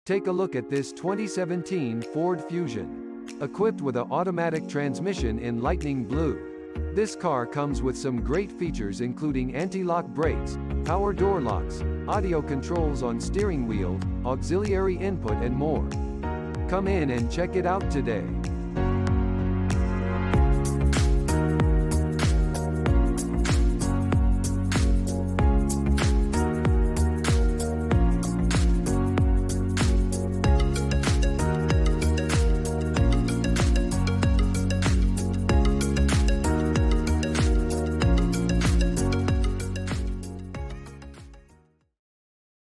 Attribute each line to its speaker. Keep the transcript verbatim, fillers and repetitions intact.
Speaker 1: Take a look at this twenty seventeen Ford Fusion. Equipped with an automatic transmission in lightning blue. This car comes with some great features including anti-lock brakes, power door locks, audio controls on steering wheel, auxiliary input and more. Come in and check it out today.